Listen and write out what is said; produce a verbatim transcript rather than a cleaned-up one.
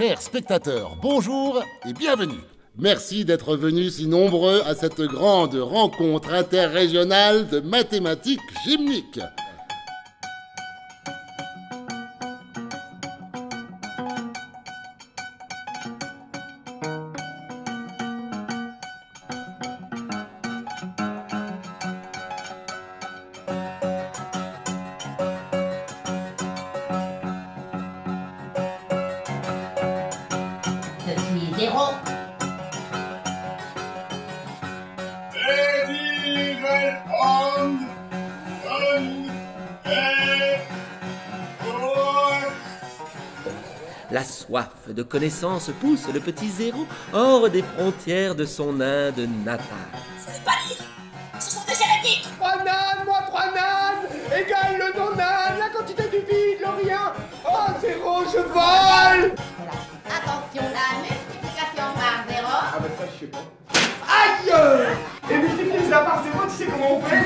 Chers spectateurs, bonjour et bienvenue. Merci d'être venus si nombreux à cette grande rencontre interrégionale de mathématiques gymniques. Petit zéro. La soif de connaissance pousse le petit zéro hors des frontières de son Inde natale. Ce n'est pas lire. Ce sont des hérétiques. Trois nanes, moi trois nanes, égale le non-nan, la quantité du vide, le rien. Oh, zéro, je vole. Voilà. Attention, la multiplication par zéro. Ah bah ça, je sais pas. Aïe. Et multiplier ça par zéro, tu sais comment on fait?